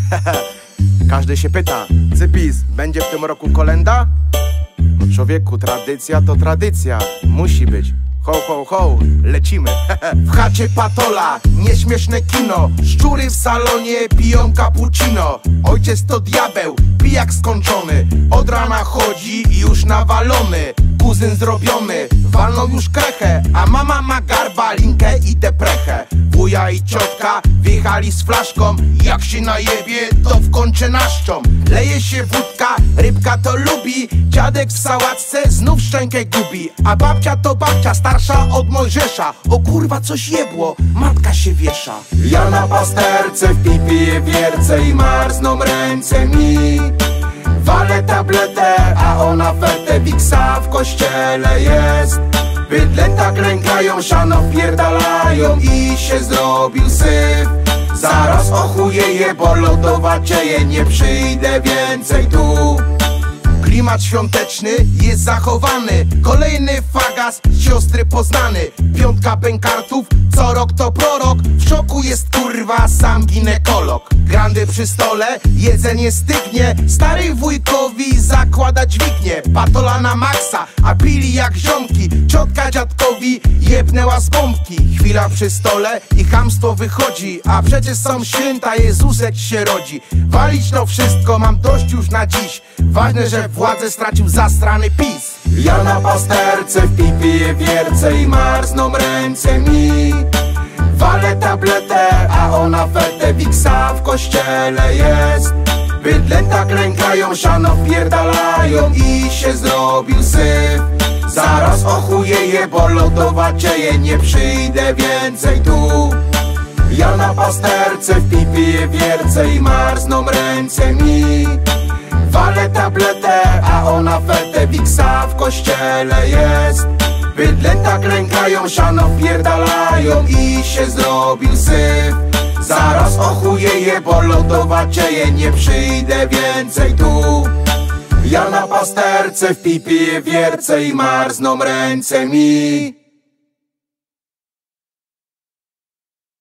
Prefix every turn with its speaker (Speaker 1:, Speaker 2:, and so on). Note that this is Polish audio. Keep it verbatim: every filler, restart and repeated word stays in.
Speaker 1: Każdy się pyta, Cypis, będzie w tym roku kolenda? No człowieku, tradycja to tradycja, musi być. Ho, ho, ho, lecimy. W chacie Patola, nieśmieszne kino. Szczury w salonie piją cappuccino. Ojciec to diabeł, pijak skończony. Od rana chodzi i już nawalony. Kuzyn zrobiony, walną już krechę. A mama ma garba, linkę i deprechę. Wuja i ciotka wjechali z flaszką. Jak się najebie, to w kącie naszczą. Leje się wódka, rybka to lubi. Dziadek w sałatce znów szczękę gubi. A babcia to babcia, starsza od Mojżesza. O kurwa, coś jebło, matka się wiesza. Ja na pasterce w pipie wiercę i marzną ręce mi. Walę tabletę, a ona fetę, wiksa w kościele jest. Bydlęta klękają, siano wpierdalają i się zrobił syf. Zaraz ochujeję, bo lodowa dzieje, nie przyjdę więcej tu. Klimat świąteczny jest zachowany. Kolejny fagas, siostry poznany. Piątka bękartów, co rok to prorok. W szoku jest kurwa sam ginekolog. Grandy przy stole, jedzenie stygnie. Stary wujkowi zakłada dźwignię. Patola na maksa, a pili jak ziomki. Ciotka dziadkowi jebnęła z bombki. Chwila przy stole i chamstwo wychodzi. A przecież są święta, Jezusek się rodzi. Walić to wszystko, mam dość już na dziś. Ważne, że władzę stracił zastrany PiS. Ja na pasterce w pipie wiercę i marzną ręce mi. Walę tabletę, a ona fetę, wiksa w kościele jest. Bydlęta klękają, siano wpierdalają i się zrobił syf. Zaraz ochujeję, bo lodowa dzieje, nie przyjdę więcej tu. Ja na pasterce w pipie wiercę i marzną ręce mi. Walę tabletę, a ona fetę, wiksa w kościele jest. Bydlęta klękają, siano wpierdalają i się zrobił syf. Zaraz ochujeję, bo lodowa dzieje, nie przyjdę więcej tu. Ja na pasterce w pipie wiercę i marzną ręce mi.